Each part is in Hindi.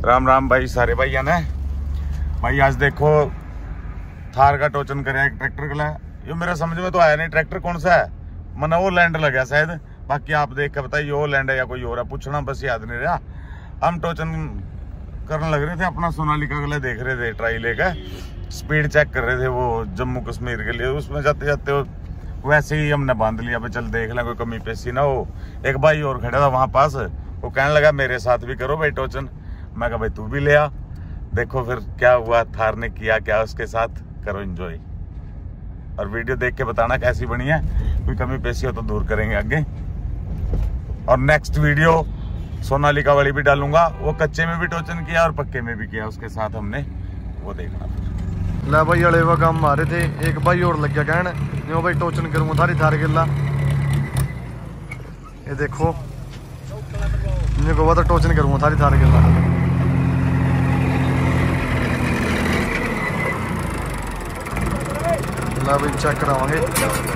राम राम भाई सारे भाई ने भाई। आज देखो थार का टोचन करे एक ट्रैक्टर के लिए। ये मेरे समझ में तो आया नहीं ट्रैक्टर कौन सा है। मना वो लैंड लगा शायद, बाकी आप देख के बताइए वो लैंड है या कोई और है, पूछना बस याद नहीं रहा। हम टोचन करने लग रहे थे, अपना सोनालिका के लिए देख रहे थे, ट्राई लेकर स्पीड चेक कर रहे थे वो जम्मू कश्मीर के लिए। उसमें जाते जाते वैसे ही हमने बांध लिया, चल देख लें कोई कमी पेशी ना हो। एक भाई और खड़ा था वहां पास, वो कहने लगा मेरे साथ भी करो भाई टोचन। मैं कहा भाई तू भी ले आ। देखो फिर क्या हुआ, थार ने किया क्या उसके साथ, करो एंजॉय और वीडियो देख के बताना कैसी बनी है। कोई कमी पेशी हो तो दूर करेंगे आगे। और नेक्स्ट वीडियो सोनालिका वाली भी डालूंगा, वो कच्चे में भी टोचन किया और पक्के में भी किया उसके साथ हमने, वो देखना फिर। ला भाई अड़े वह काम मारे थे, एक भाई और लग गया कहने भाई टोचन करूंगा थारी थार गिला। ये देखो मेरे को तो टोचन करूंगा थारी थार गिला। ला भाई चेक करावांगे।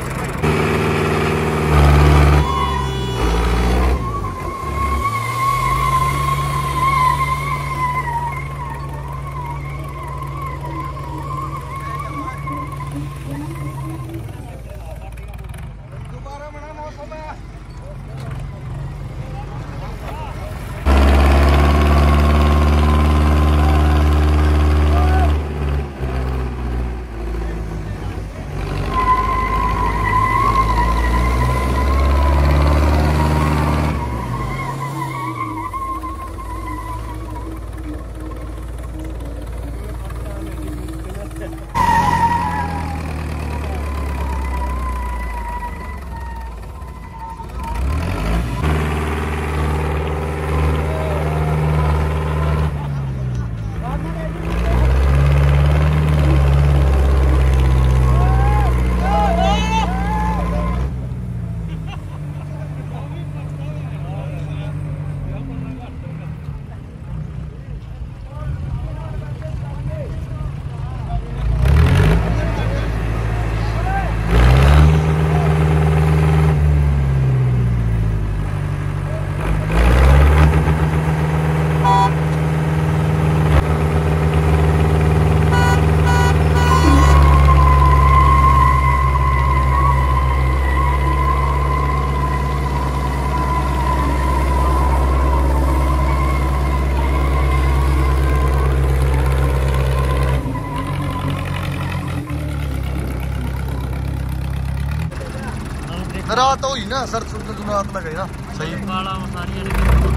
रात हो ही ना सर, रात लगे ना सही।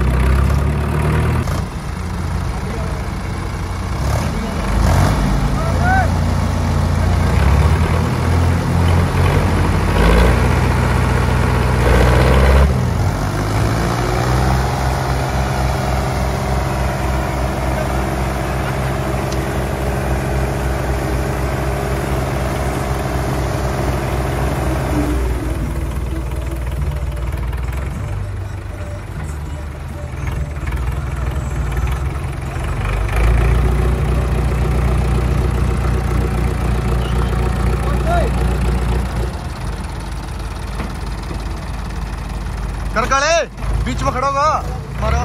कर गड़े बीच में खड़ा होगा मारा।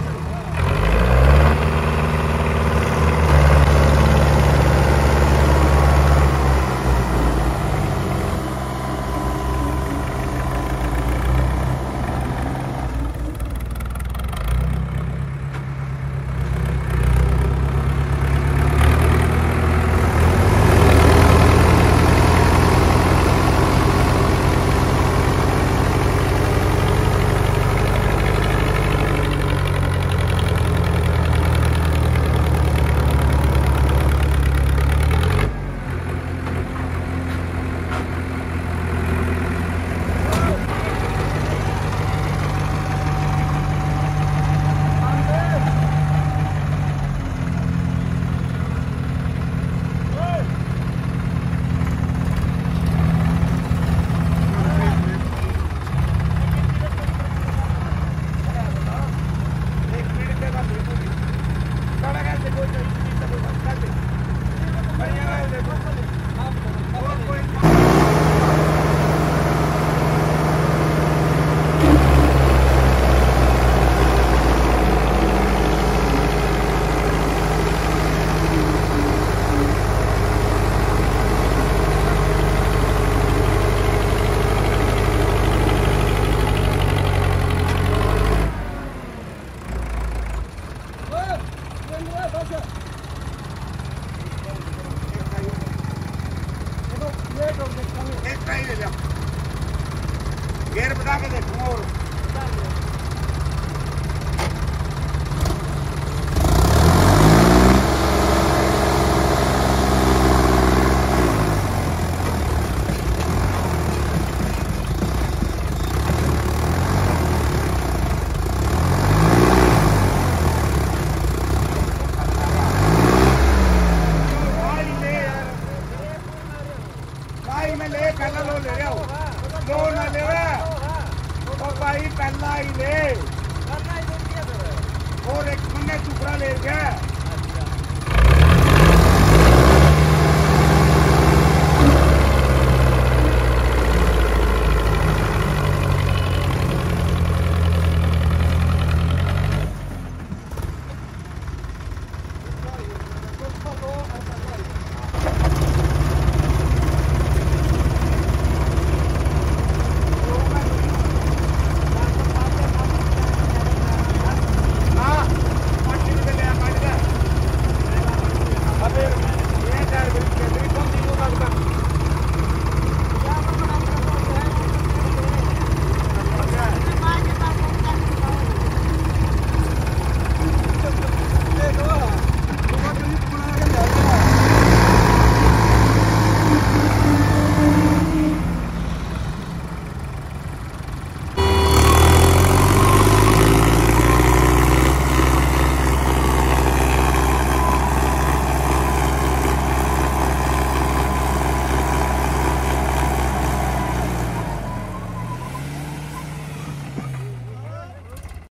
एक ही ले लिया, गेयर बता के देखूंगा। और ले पहला लो ले रहा हो, लो ना ले तो भाई पहला ही ले, और एक मुन्ने टुकड़ा ले गया।